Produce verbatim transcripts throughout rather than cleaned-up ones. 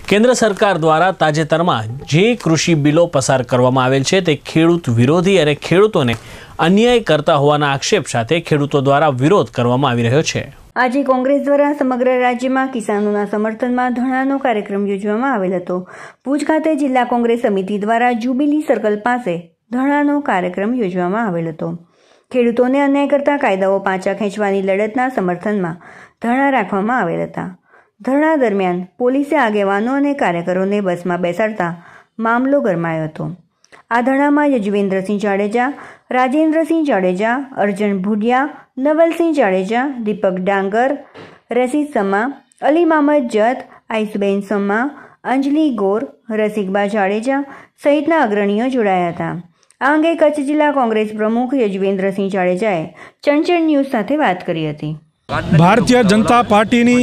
केन्द्र सरकार द्वारा ताजेतरमां जे कृषि बिलो पसार करवामां आवेल छे ते खेडूत विरोधी अने खेडूतोने अन्याय करता होवाना आक्षेप साथे खेडूतो द्वारा विरोध करवामां आवी रह्यो छे। आज कांग्रेस द्वारा समग्र राज्य में किसानों समर्थन में धरनानो कार्यक्रम योजवामां आवेल हतो। भूज खाते जिला कांग्रेस समिति द्वारा जुबिली सर्कल पासे धरनानो कार्यक्रम योजवामां आवेल हतो। खेडूतोने अन्याय करता कायदाओ पाछा खेंचवानी लड़तना समर्थन में धरना राखवामां आवेल हता। धरना दरमियान पोलीसे आगेवानो अने कार्यकरोने बस में बेसाडता मामलो गरमायो हतो। आ धरणामां यजुवेन्द्रसिंह जाडेजा, राजेन्द्रसिंह जाडेजा, अर्जुन भूडिया, नवलसिंह जाडेजा, दीपक डांगर, रशीद सम्मा, अली महमद जत, आइसबेन सम्मा, अंजलि गोर, रसिकबा जाडेजा सहितना अग्रणीओ जोड़ाया था। आ अंगे कच्छ जिला कांग्रेस प्रमुख यजुवेन्द्रसिंह जाडेजाए चंचल न्यूज साथे बात करी हती। भारतीय जनता पार्टीनी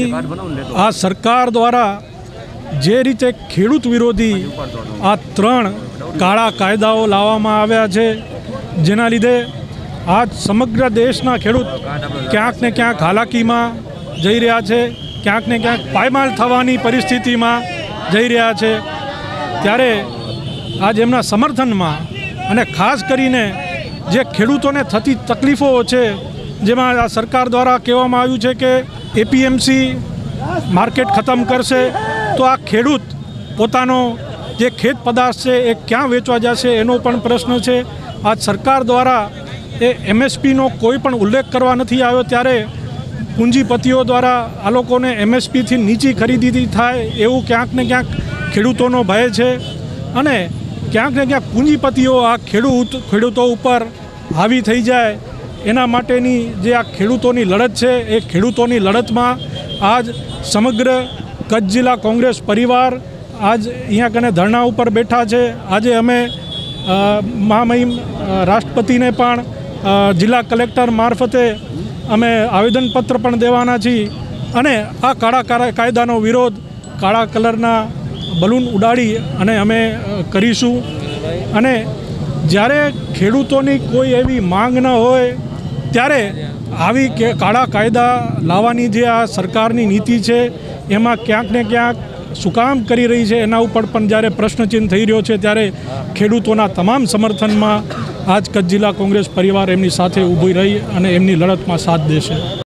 आ सरकार द्वारा जे रीते खेडूत विरोधी आ त्रण काळा कायदाओ लाववामां आव्या छे, जेना लीधे आज समग्र देशना खेडूत क्यांक ने क्यांक हालाकीमां जई रह्या छे, क्यांक ने क्यांक पायमाल थवानी परिस्थितिमां जई रह्या छे। त्यारे आज एमना समर्थनमां अने खास करीने जे खेडूतोने थती तकलीफो छे, जेमां आ सरकार द्वारा कहेवामां आव्युं छे के एपीएमसी मार्केट खत्म करशे, तो आ खेडूत पोतानो जे खेत पदार्थ है ए क्या वेचवा जशे एनो पण प्रश्न है। आज सरकार द्वारा ए एमएसपी नो कोई पण उल्लेख करवा नहीं आव्यो, त्यारे पूंजीपतिओ द्वारा आ लोकोने एमएसपी थी नीची खरीदी थाय एवुं क्यांक ने क्यांक खेडूतोनो भय छे अने क्यांक ने क्यांक पूंजीपतिओ आ खेडूत खेडूतो उपर हावी थई जाय एना माटेनी जे आ खेडूतोनी लड़त है ए खेडूतोनी लड़त में आज समग्र कच्छ जिला कांग्रेस परिवार आज अहींया कने धरना पर बैठा है। आज अमे महामहिम राष्ट्रपति ने पण जिला कलेक्टर मार्फते अमे आवेदनपत्र पण देवाना छीए अने आ काळा कायदानो विरोध काळा कलरना बलून उडाड़ी अने अमे करीशुं। अने ज्यारे खेडूतोनी कोई एवी मांग न होय त्यारे आवी के काळा कायदा लाववानी जे आ सरकारनी नीति छे एमां क्यांक ने क्यांक શું કામ કરી રહી છે એના ઉપર પણ જ્યારે પ્રશ્નચિહ્ન થઈ રહ્યો છે, ત્યારે ખેડૂતોના તમામ સમર્થનમાં આજ કચ્છ જિલ્લા કોંગ્રેસ પરિવાર એમની સાથે ઊભી રહી અને એમની લડતમાં સાથ દેશે।